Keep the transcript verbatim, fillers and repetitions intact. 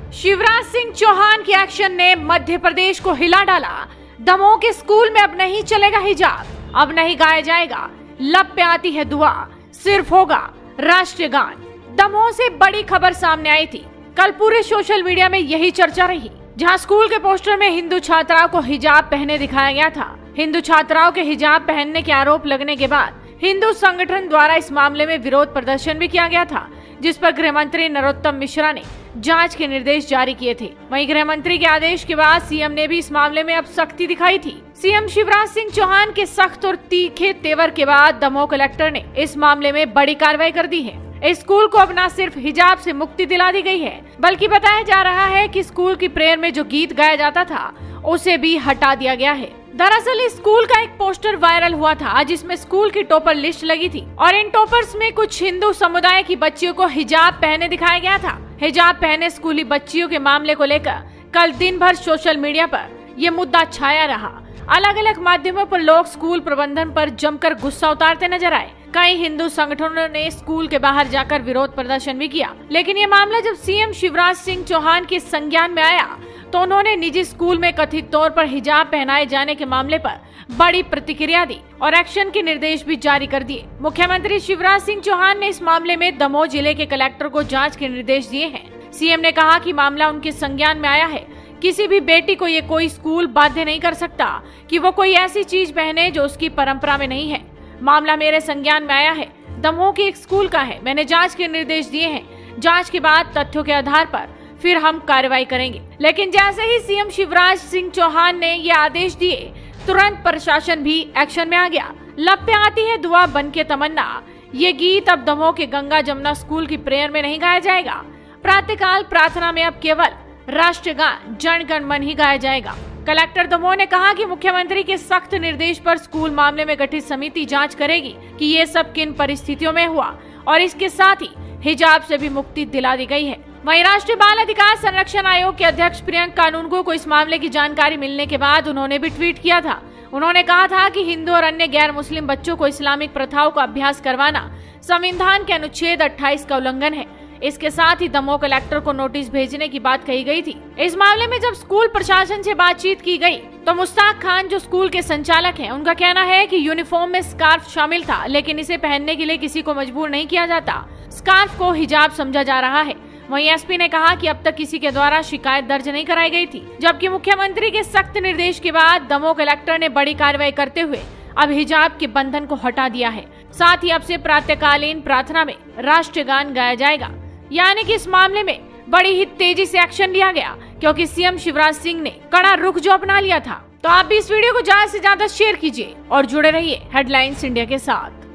शिवराज सिंह चौहान के एक्शन ने मध्य प्रदेश को हिला डाला। दमोह के स्कूल में अब नहीं चलेगा हिजाब, अब नहीं गाया जाएगा लब पे आती है दुआ, सिर्फ होगा राष्ट्रीय गान। दमोह से बड़ी खबर सामने आई थी। कल पूरे सोशल मीडिया में यही चर्चा रही, जहां स्कूल के पोस्टर में हिंदू छात्राओं को हिजाब पहने दिखाया गया था। हिंदू छात्राओं के हिजाब पहनने के आरोप लगने के बाद हिंदू संगठन द्वारा इस मामले में विरोध प्रदर्शन भी किया गया था, जिस पर गृह मंत्री नरोत्तम मिश्रा ने जांच के निर्देश जारी किए थे। वहीं गृह मंत्री के आदेश के बाद सीएम ने भी इस मामले में अब सख्ती दिखाई थी। सीएम शिवराज सिंह चौहान के सख्त और तीखे तेवर के बाद दमोह कलेक्टर ने इस मामले में बड़ी कार्रवाई कर दी है। इस स्कूल को अब न सिर्फ हिजाब से मुक्ति दिला दी गई है, बल्कि बताया जा रहा है कि स्कूल की प्रेयर में जो गीत गाया जाता था उसे भी हटा दिया गया है। दरअसल इस स्कूल का एक पोस्टर वायरल हुआ था, जिसमें स्कूल की टॉपर लिस्ट लगी थी और इन टॉपर्स में कुछ हिंदू समुदाय की बच्चियों को हिजाब पहने दिखाया गया था। हिजाब पहने स्कूली बच्चियों के मामले को लेकर कल दिन भर सोशल मीडिया पर यह मुद्दा छाया रहा। अलग अलग माध्यमों पर लोग स्कूल प्रबंधन पर जमकर गुस्सा उतारते नजर आए। कई हिंदू संगठनों ने स्कूल के बाहर जाकर विरोध प्रदर्शन भी किया, लेकिन ये मामला जब सीएम शिवराज सिंह चौहान के संज्ञान में आया तो उन्होंने निजी स्कूल में कथित तौर पर हिजाब पहनाए जाने के मामले पर बड़ी प्रतिक्रिया दी और एक्शन के निर्देश भी जारी कर दिए। मुख्यमंत्री शिवराज सिंह चौहान ने इस मामले में दमोह जिले के कलेक्टर को जांच के निर्देश दिए हैं। सीएम ने कहा कि मामला उनके संज्ञान में आया है। किसी भी बेटी को ये कोई स्कूल बाध्य नहीं कर सकता कि वो कोई ऐसी चीज पहने जो उसकी परंपरा में नहीं है। मामला मेरे संज्ञान में आया है, दमोह के एक स्कूल का है। मैंने जांच के निर्देश दिए हैं। जांच के बाद तथ्यों के आधार पर फिर हम कार्रवाई करेंगे। लेकिन जैसे ही सीएम शिवराज सिंह चौहान ने ये आदेश दिए, तुरंत प्रशासन भी एक्शन में आ गया। लब पे आती है दुआ बन के तमन्ना, ये गीत अब दमोह के गंगा जमुना स्कूल की प्रेयर में नहीं गाया जाएगा। प्रातःकाल प्रार्थना में अब केवल राष्ट्रीय गान जन गण मन ही गाया जाएगा। कलेक्टर दमोह ने कहा कि मुख्यमंत्री के सख्त निर्देश पर स्कूल मामले में गठित समिति जांच करेगी कि ये सब किन परिस्थितियों में हुआ और इसके साथ ही हिजाब से भी मुक्ति दिला दी गई है। वहीं राष्ट्रीय बाल अधिकार संरक्षण आयोग के अध्यक्ष प्रियंक कानूनगो को इस मामले की जानकारी मिलने के बाद उन्होंने भी ट्वीट किया था। उन्होंने कहा था कि हिंदू और अन्य गैर मुस्लिम बच्चों को इस्लामिक प्रथाओं का अभ्यास करवाना संविधान के अनुच्छेद अट्ठाईस का उल्लंघन है। इसके साथ ही दमोह कलेक्टर को नोटिस भेजने की बात कही गई थी। इस मामले में जब स्कूल प्रशासन से बातचीत की गई तो मुश्ताक खान जो स्कूल के संचालक हैं, उनका कहना है कि यूनिफॉर्म में स्कार्फ शामिल था, लेकिन इसे पहनने के लिए किसी को मजबूर नहीं किया जाता। स्कार्फ को हिजाब समझा जा रहा है। वहीं एसपी ने कहा कि अब तक किसी के द्वारा शिकायत दर्ज नहीं कराई गई थी, जबकि मुख्यमंत्री के सख्त निर्देश के बाद दमोह कलेक्टर ने बड़ी कार्रवाई करते हुए अब हिजाब के बंधन को हटा दिया है। साथ ही अब से प्रातःकालीन प्रार्थना में राष्ट्रीय गान गाया जाएगा। यानी कि इस मामले में बड़ी ही तेजी से एक्शन लिया गया, क्योंकि सीएम शिवराज सिंह ने कड़ा रुख जो अपना लिया था। तो आप भी इस वीडियो को ज्यादा से ज्यादा शेयर कीजिए और जुड़े रहिए हेडलाइंस इंडिया के साथ।